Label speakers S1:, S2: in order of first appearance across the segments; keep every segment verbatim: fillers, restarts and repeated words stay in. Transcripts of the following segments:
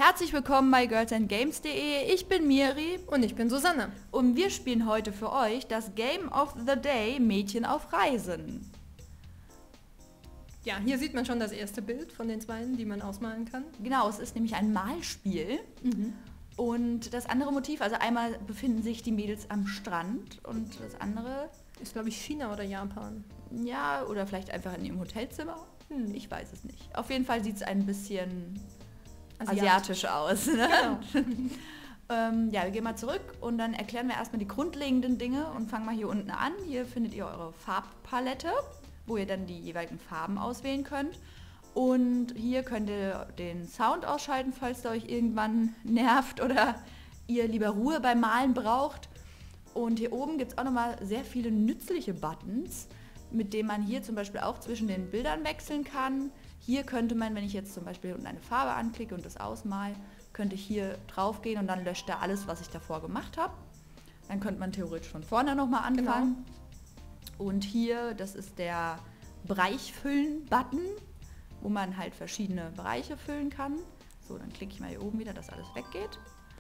S1: Herzlich willkommen bei girls and games punkt de. Ich bin Miri
S2: und ich bin Susanne.
S1: Und wir spielen heute für euch das Game of the Day Mädchen auf Reisen.
S2: Ja, hier sieht man schon das erste Bild von den zweien, die man ausmalen kann.
S1: Genau, es ist nämlich ein Malspiel. Mhm. Und das andere Motiv, also einmal befinden sich die Mädels am Strand und das andere
S2: ist, glaube ich, China oder Japan.
S1: Ja, oder vielleicht einfach in ihrem Hotelzimmer. Hm, ich weiß es nicht. Auf jeden Fall sieht es ein bisschen asiatisch, asiatisch aus. Ne? Genau. ähm, ja, wir gehen mal zurück und dann erklären wir erstmal die grundlegenden Dinge und fangen mal hier unten an. Hier findet ihr eure Farbpalette, wo ihr dann die jeweiligen Farben auswählen könnt. Und hier könnt ihr den Sound ausschalten, falls der euch irgendwann nervt oder ihr lieber Ruhe beim Malen braucht. Und hier oben gibt es auch nochmal sehr viele nützliche Buttons, mit denen man hier zum Beispiel auch zwischen den Bildern wechseln kann. Hier könnte man, wenn ich jetzt zum Beispiel unten eine Farbe anklicke und das ausmal, könnte ich hier drauf gehen und dann löscht er alles, was ich davor gemacht habe. Dann könnte man theoretisch von vorne nochmal anfangen. Genau. Und hier, das ist der Bereichfüllen-Button, wo man halt verschiedene Bereiche füllen kann. So, dann klicke ich mal hier oben wieder, dass alles weggeht.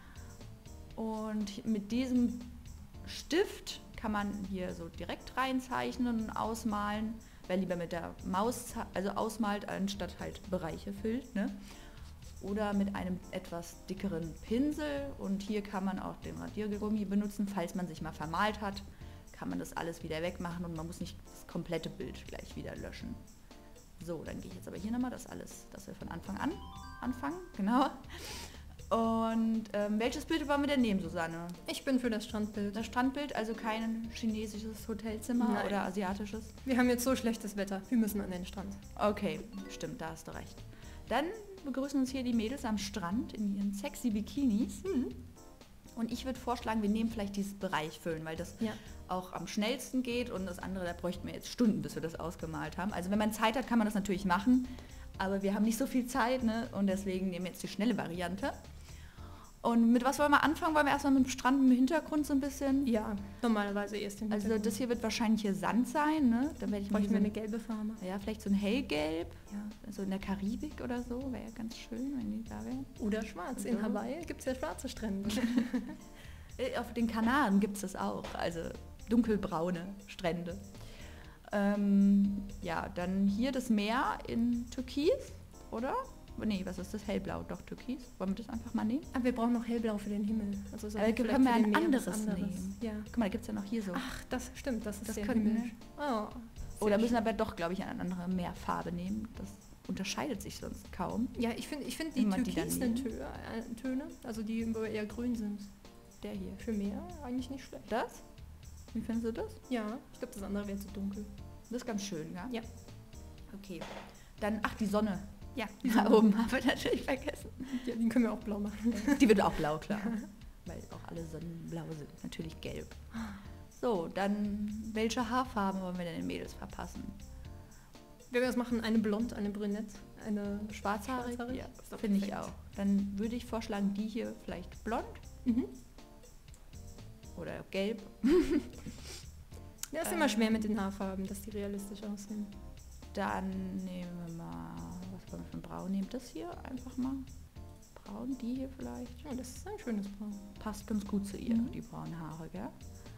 S1: Und mit diesem Stift kann man hier so direkt reinzeichnen und ausmalen. Wer lieber mit der Maus also ausmalt, anstatt halt Bereiche füllt. Ne? Oder mit einem etwas dickeren Pinsel. Und hier kann man auch den Radiergummi benutzen, falls man sich mal vermalt hat. Kann man das alles wieder wegmachen und man muss nicht das komplette Bild gleich wieder löschen. So, dann gehe ich jetzt aber hier nochmal das alles, dass wir von Anfang an anfangen. Genau. Und ähm, welches Bild wollen wir denn nehmen, Susanne?
S2: Ich bin für das Strandbild.
S1: Das Strandbild, also kein chinesisches Hotelzimmer Nein. oder asiatisches?
S2: Wir haben jetzt so schlechtes Wetter, wir müssen an den Strand.
S1: Okay, stimmt, da hast du recht. Dann begrüßen uns hier die Mädels am Strand in ihren sexy Bikinis. Mhm. Und ich würde vorschlagen, wir nehmen vielleicht dieses Bereich füllen, weil das ja. auch am schnellsten geht und das andere, da bräuchten wir jetzt Stunden, bis wir das ausgemalt haben. Also wenn man Zeit hat, kann man das natürlich machen, aber wir haben nicht so viel Zeit, ne? Und deswegen nehmen wir jetzt die schnelle Variante. Und mit was wollen wir anfangen? Wollen wir erstmal mit dem Strand im Hintergrund so ein bisschen?
S2: Ja, normalerweise erst im Hintergrund.
S1: Also das hier wird wahrscheinlich hier Sand sein, ne? Dann werde ich mal
S2: so eine gelbe Farbe.
S1: Ja, vielleicht so ein hellgelb. Ja. So in der Karibik oder so, wäre ja ganz schön, wenn die da wären.
S2: Oder schwarz. So. In Hawaii gibt es ja schwarze Strände.
S1: Auf den Kanaren gibt es das auch, also dunkelbraune Strände. Ähm, ja, dann hier das Meer in Türkis, oder? Nee, was ist das? Hellblau, doch Türkis. Wollen wir das einfach mal nehmen?
S2: Aber wir brauchen noch Hellblau für den Himmel. Also so
S1: äh, können wir ein anderes, anderes nehmen.
S2: Ja.
S1: Guck mal, da gibt es ja noch hier so.
S2: Ach, das stimmt, das ist
S1: das
S2: der
S1: könnten
S2: Himmel.
S1: Oh, Oder müssen wir aber doch, glaube ich, eine andere Meerfarbe nehmen. Das unterscheidet sich sonst kaum.
S2: Ja, ich finde ich find die türkisen Töne, also die eher grün sind. Der hier. Für Meer eigentlich nicht schlecht.
S1: Das? Wie findest du das?
S2: Ja, ich glaube, das andere wäre zu dunkel.
S1: Das ist ganz schön, ja?
S2: Ja.
S1: Okay. Dann, ach, die Sonne.
S2: Ja,
S1: die da oben haben wir natürlich vergessen.
S2: Ja, die können wir auch blau machen.
S1: Die wird auch blau, klar. Weil auch alle Sonnenblau sind. Natürlich gelb. So, dann welche Haarfarben wollen wir denn den Mädels verpassen?
S2: Wenn wir das machen, eine blond, eine brünett, eine
S1: schwarzhaarig. schwarzhaarig? Ja, finde ich auch. Dann würde ich vorschlagen, die hier vielleicht blond. Mhm. Oder gelb.
S2: Ja, ist immer schwer mit den Haarfarben, dass die realistisch aussehen.
S1: Dann nehmen wir mal, was wollen wir für ein Braun nehmen? Das hier einfach mal. Braun, die hier vielleicht.
S2: Ja, das ist ein schönes Braun.
S1: Passt ganz gut zu ihr, mhm. die braunen Haare, gell?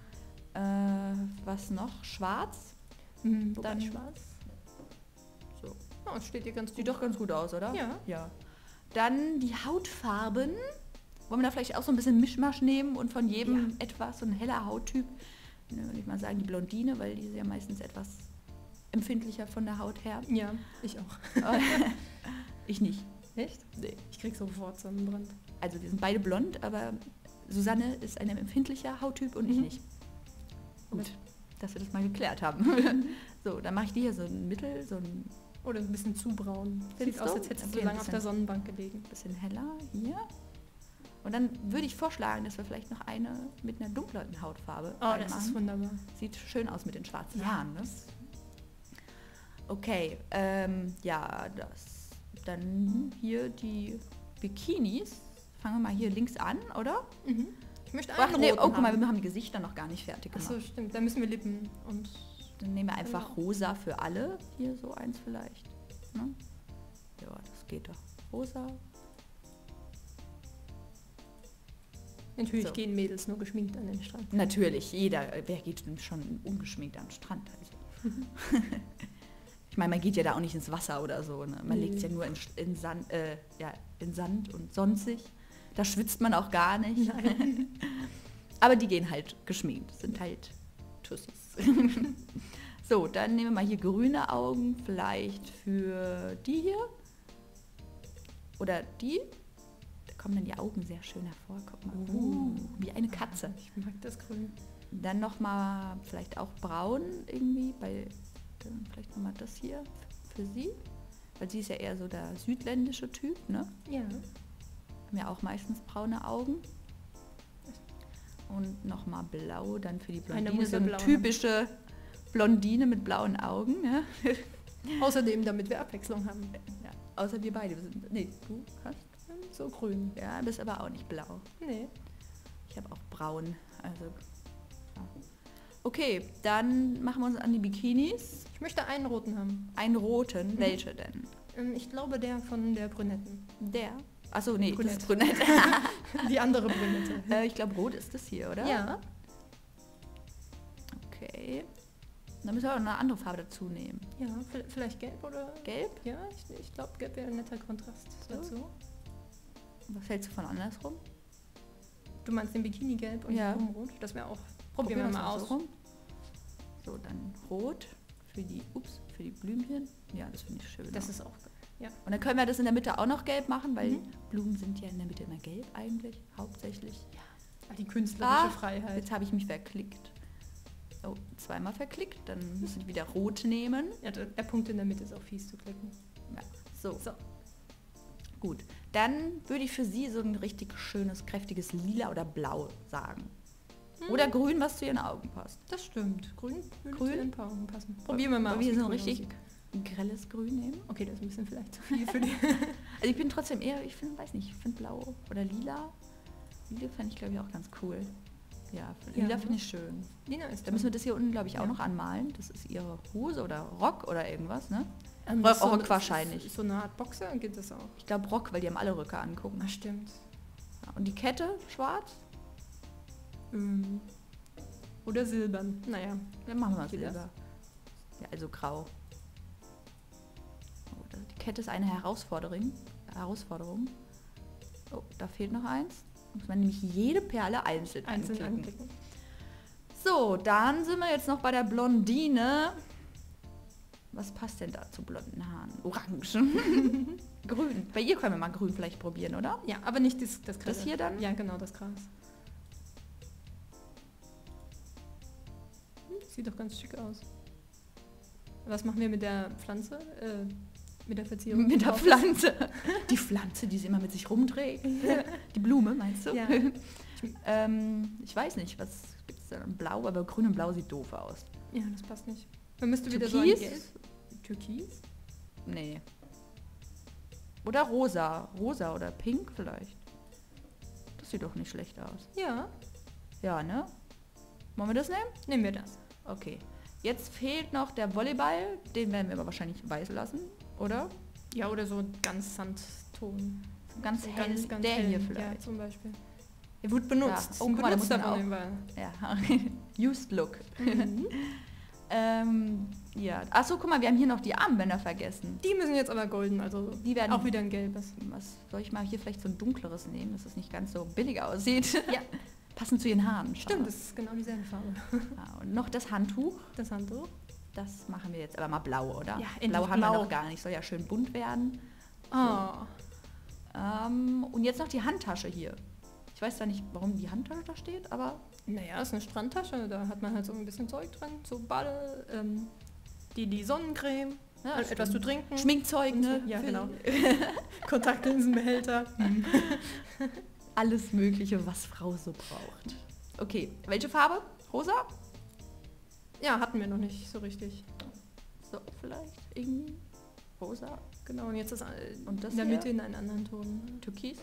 S1: Äh, was noch? Schwarz?
S2: Mhm, dann schwarz.
S1: So.
S2: Oh, das steht hier ganz gut.
S1: Sieht doch ganz gut aus, oder?
S2: Ja.
S1: Ja. Dann die Hautfarben. Wollen wir da vielleicht auch so ein bisschen Mischmasch nehmen und von jedem ja. etwas, so ein heller Hauttyp, ne, würde ich mal sagen, die Blondine, weil die ist ja meistens etwas empfindlicher von der Haut her.
S2: Ja, ich auch.
S1: Ich nicht.
S2: Echt?
S1: Nee.
S2: Ich krieg sofort Sonnenbrand.
S1: Also wir sind beide blond, aber Susanne ist ein empfindlicher Hauttyp und ich mhm. nicht. Gut, dass wir das mal geklärt haben. So, dann mache ich die hier so ein Mittel, so ein...
S2: Oder ein bisschen zu braun. Sieht aus, als hättest du lange auf der Sonnenbank gelegen.
S1: Ein bisschen heller, hier. Und dann würde ich vorschlagen, dass wir vielleicht noch eine mit einer dunkleren Hautfarbe
S2: Oh, reinmachen. Das ist wunderbar.
S1: Sieht schön aus mit den schwarzen ja. Haaren. Ne? Okay, ähm, ja, das. Dann hier die Bikinis. Fangen wir mal hier links an, oder? Mhm.
S2: Ich möchte
S1: einen Ach, nee, oh, guck mal, wir haben die Gesichter noch gar nicht fertig gemacht.
S2: Ach so, stimmt. Dann müssen wir Lippen und...
S1: Dann nehmen wir einfach genau. rosa für alle. Hier so eins vielleicht. Ne? Ja, das geht doch. Rosa.
S2: Natürlich so. Gehen Mädels nur geschminkt an den Strand.
S1: Natürlich, jeder. Wer geht denn schon ungeschminkt an den Strand? Also. Ich meine, man geht ja da auch nicht ins Wasser oder so. Ne? Man nee. legt es ja nur in, in, Sand, äh, ja, in Sand und sonstig. Da schwitzt man auch gar nicht. Nein. Aber die gehen halt geschminkt, sind halt Tussis. So, dann nehmen wir mal hier grüne Augen, vielleicht für die hier. Oder die. Da kommen dann die Augen sehr schön hervor. Guck mal. Uh, wie eine Katze.
S2: Ich mag das Grün.
S1: Dann nochmal vielleicht auch braun irgendwie, bei, dann vielleicht nochmal das hier für sie. Weil sie ist ja eher so der südländische Typ, ne?
S2: Ja.
S1: Haben ja auch meistens braune Augen. Und nochmal blau dann für die Blondine. So eine typische haben. Blondine mit blauen Augen. Ja.
S2: Außerdem, damit wir Abwechslung haben.
S1: Ja, außer wir beide. Wir sind, nee, du hast
S2: so grün.
S1: Ja, bist aber auch nicht blau.
S2: Nee.
S1: Ich habe auch braun. Also, ja. Okay, dann machen wir uns an die Bikinis.
S2: Ich möchte einen roten haben.
S1: Einen roten? Mhm. Welche denn?
S2: Ich glaube, der von der Brünetten.
S1: Der? Achso, nee,
S2: Brünette.
S1: Das ist Brünette.
S2: Die andere Brünette.
S1: Äh, ich glaube, rot ist das hier, oder?
S2: Ja.
S1: Okay. Dann müssen wir auch noch eine andere Farbe dazu nehmen.
S2: Ja, vielleicht gelb oder...
S1: Gelb?
S2: Ja, ich, ich glaube, gelb wäre ein netter Kontrast so. dazu.
S1: Was hältst du von andersrum?
S2: Du meinst den Bikini gelb und
S1: ja.
S2: den rot? Das wäre auch... Probieren, Probieren wir mal aus.
S1: So, so, dann rot für die, ups, für die Blümchen. Ja, das finde ich schön.
S2: Das
S1: auch.
S2: ist auch geil. Ja.
S1: Und dann können wir das in der Mitte auch noch gelb machen, weil mhm. Blumen sind ja in der Mitte immer gelb eigentlich, hauptsächlich.
S2: Ja. Die künstlerische ah, Freiheit.
S1: Jetzt habe ich mich verklickt. Oh, zweimal verklickt, dann müssen wir wieder rot nehmen.
S2: Ja, der Punkt in der Mitte ist auch fies zu klicken.
S1: Ja, so. so. Gut, dann würde ich für sie so ein richtig schönes, kräftiges Lila oder Blau sagen. Mhm. Oder Grün, was zu ihren Augen passt.
S2: Das stimmt. Grün würde
S1: Grün?
S2: zu ihren Augen passen. Probieren wir mal.
S1: Wollen wir so ein richtig ein grelles Grün nehmen?
S2: Okay, das ist ein bisschen vielleicht zu viel für die.
S1: Also ich bin trotzdem eher, ich finde, weiß nicht, ich finde Blau oder Lila. Lila fände ich, glaube ich, auch ganz cool. Ja, Lila ja. finde ich schön.
S2: Lila ist
S1: da müssen wir das hier unten, glaube ich, ja. auch noch anmalen. Das ist ihre Hose oder Rock oder irgendwas, ne?
S2: Ähm,
S1: Rock,
S2: so
S1: Rock
S2: eine,
S1: wahrscheinlich.
S2: Ist so eine Art Boxer geht das auch?
S1: Ich glaube Rock, weil die haben alle Röcke angucken.
S2: Ach, stimmt.
S1: Ja, und die Kette schwarz?
S2: Mhm. Oder silbern. Naja.
S1: Dann machen wir mal Silber. Ja, also grau. Oh, die Kette ist eine Herausforderung. Herausforderung. Oh, da fehlt noch eins. Muss man nämlich jede Perle einzeln, einzeln anklicken. anklicken. So, dann sind wir jetzt noch bei der Blondine. Was passt denn da zu blonden Haaren? Orange. Grün. Bei ihr können wir mal grün vielleicht probieren, oder?
S2: Ja, aber nicht das, das Gras.
S1: Das hier dann?
S2: Ja, genau, das Gras. Sieht doch ganz schick aus. Was machen wir mit der Pflanze? Äh, mit der Verzierung?
S1: Mit der Pflanze. Die Pflanze, die sie immer mit sich rumträgt. Die Blume, meinst du?
S2: Ja.
S1: ähm, ich weiß nicht, was gibt es da? Blau, aber grün und blau sieht doof aus.
S2: Ja, das passt nicht. Man müsste wieder
S1: Türkis?
S2: so ein Gelb. Türkis?
S1: Nee. Oder rosa. Rosa oder pink vielleicht. Das sieht doch nicht schlecht aus.
S2: Ja.
S1: Ja, ne? Wollen wir das nehmen?
S2: Nehmen wir das.
S1: Okay. Jetzt fehlt noch der Volleyball. Den werden wir aber wahrscheinlich weiß lassen, oder?
S2: Ja, oder so ganz Sandton.
S1: Ganz
S2: so
S1: hell.
S2: Ganz, ganz
S1: der
S2: hell.
S1: hier vielleicht.
S2: Ja, zum Beispiel. Er wird benutzt.
S1: Ja. Oh, guck mal, da muss man auch.
S2: Ja.
S1: Used Look. Mhm. ähm, ja. Achso, guck mal, wir haben hier noch die Armbänder vergessen.
S2: Die müssen jetzt aber golden, also
S1: die werden
S2: auch wieder ein gelbes.
S1: Was soll ich mal hier vielleicht so ein dunkleres nehmen, dass es nicht ganz so billig aussieht?
S2: Ja.
S1: Passend zu ihren Haaren.
S2: Stimmt, das ist genau dieselbe Farbe.
S1: Ja, und noch das Handtuch.
S2: Das Handtuch.
S1: Das machen wir jetzt aber mal blau, oder?
S2: Ja,
S1: blau haben
S2: blau.
S1: wir noch gar nicht. Soll ja schön bunt werden.
S2: So. Oh.
S1: Ähm, und jetzt noch die Handtasche hier. Ich weiß zwar nicht, warum die Handtasche da steht, aber...
S2: Naja, ist eine Strandtasche. Da hat man halt so ein bisschen Zeug drin. So Ball, ähm, die, die Sonnencreme,
S1: ja,
S2: etwas zu trinken.
S1: Schminkzeug, ne?
S2: Ja, genau. Kontaktlinsenbehälter.
S1: Alles Mögliche, was Frau so braucht. Okay, welche Farbe? Rosa?
S2: Ja, hatten wir noch nicht so richtig.
S1: So, vielleicht irgendwie rosa.
S2: Genau, und jetzt ist
S1: und das
S2: in der
S1: hier?
S2: Mitte in einen anderen Ton.
S1: Türkis?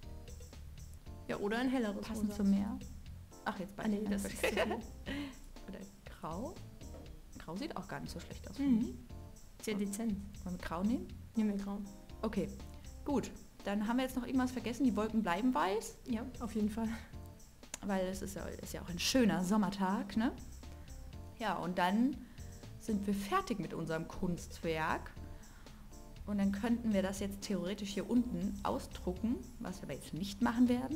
S2: Ja, oder ein helleres
S1: Passend
S2: Rosa.
S1: zum Meer. Ach, jetzt bei
S2: ah, nee, das ist zu viel.
S1: Oder grau? Grau sieht auch gar nicht so schlecht aus.
S2: Mhm. Sehr dezent.
S1: Wollen wir grau nehmen?
S2: Nehmen wir grau.
S1: Okay, gut. Dann haben wir jetzt noch irgendwas vergessen. Die Wolken bleiben weiß.
S2: Ja, auf jeden Fall.
S1: weil es ist ja, ist ja auch ein schöner Sommertag, ne? Ja, und dann sind wir fertig mit unserem Kunstwerk. Und dann könnten wir das jetzt theoretisch hier unten ausdrucken, was wir aber jetzt nicht machen werden.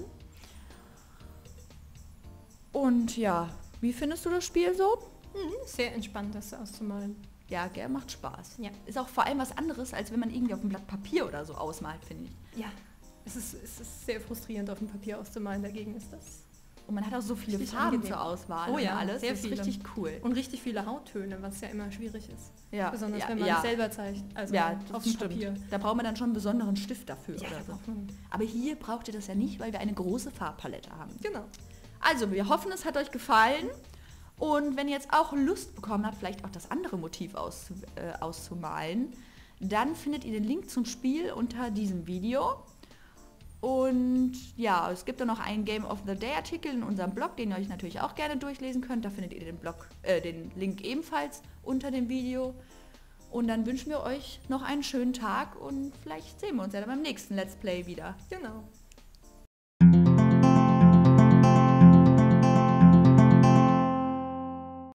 S1: Und ja, wie findest du das Spiel so?
S2: Mhm, sehr entspannt, das auszumalen.
S1: Ja, gell, macht Spaß.
S2: Ja.
S1: Ist auch vor allem was anderes, als wenn man irgendwie auf einem Blatt Papier oder so ausmalt, finde ich.
S2: Ja, es ist, es ist sehr frustrierend, auf dem Papier auszumalen. Dagegen ist das...
S1: Und man hat auch so viele
S2: Richtig
S1: Farben
S2: angenehm.
S1: zur Auswahl.
S2: Oh ja,
S1: und alles.
S2: sehr
S1: das ist
S2: viele.
S1: richtig cool.
S2: Und richtig viele Hauttöne, was ja immer schwierig ist.
S1: Ja,
S2: Besonders
S1: ja,
S2: wenn man
S1: ja.
S2: selber zeichnet, also
S1: ja,
S2: auf
S1: das
S2: dem
S1: stimmt.
S2: Papier.
S1: Da braucht man dann schon einen besonderen Stift dafür
S2: Ja,
S1: oder
S2: da
S1: so.
S2: braucht man-
S1: Aber hier braucht ihr das ja nicht, weil wir eine große Farbpalette haben.
S2: Genau.
S1: Also, wir hoffen, es hat euch gefallen. Und wenn ihr jetzt auch Lust bekommen habt, vielleicht auch das andere Motiv auszu äh, auszumalen, dann findet ihr den Link zum Spiel unter diesem Video. Und ja, es gibt dann noch einen Game of the Day Artikel in unserem Blog, den ihr euch natürlich auch gerne durchlesen könnt. Da findet ihr den, Blog, äh, den Link ebenfalls unter dem Video. Und dann wünschen wir euch noch einen schönen Tag und vielleicht sehen wir uns ja dann beim nächsten Let's Play wieder.
S2: Genau.